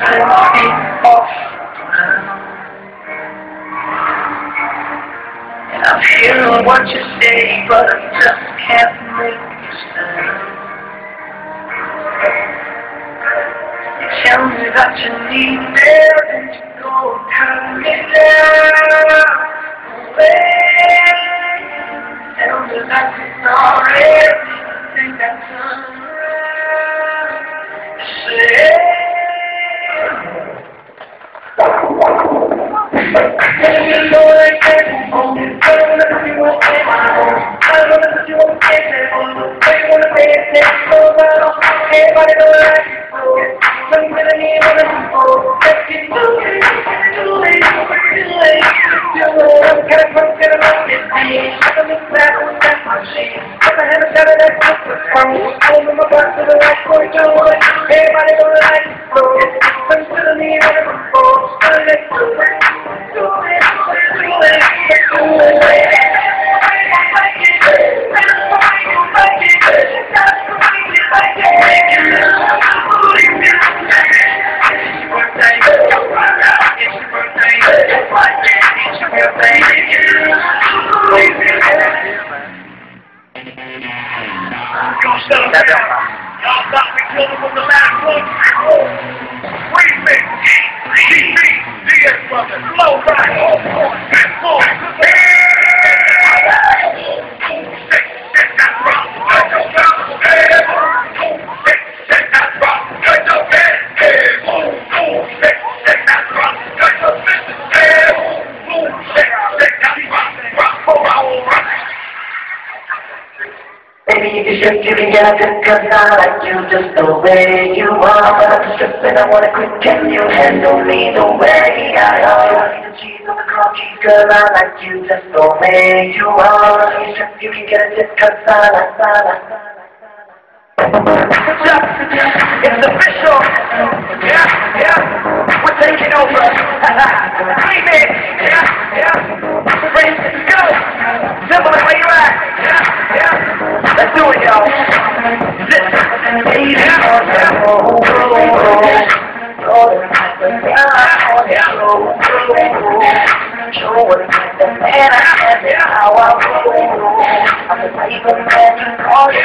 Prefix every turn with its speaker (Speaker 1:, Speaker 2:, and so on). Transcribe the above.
Speaker 1: I'm hearing what you say, but I just can't make you stand. You tell me that you need me, and you go cut me down. Away. Tell me that you're sorry, everything that's around. Say. Y'all got me killed from the last one. Remix, DS brother, slow ride, all on, big boy.
Speaker 2: Baby, you can shift, you can get a good, cause I like you just the way you are. But I'm stripping, I wanna quit, can you handle me the way I are? I need the cheese on the car keys, girl, I like you just the way you are. You strip, you can get a good, cause I like.
Speaker 1: It's official. Yeah, we're taking over. Remix, yeah. Ready to go. Simple, where you at? Yeah. Let's do it, y'all. Listen,
Speaker 2: Show what it's like, the man I am and how I roll. I'm the type of man you call it.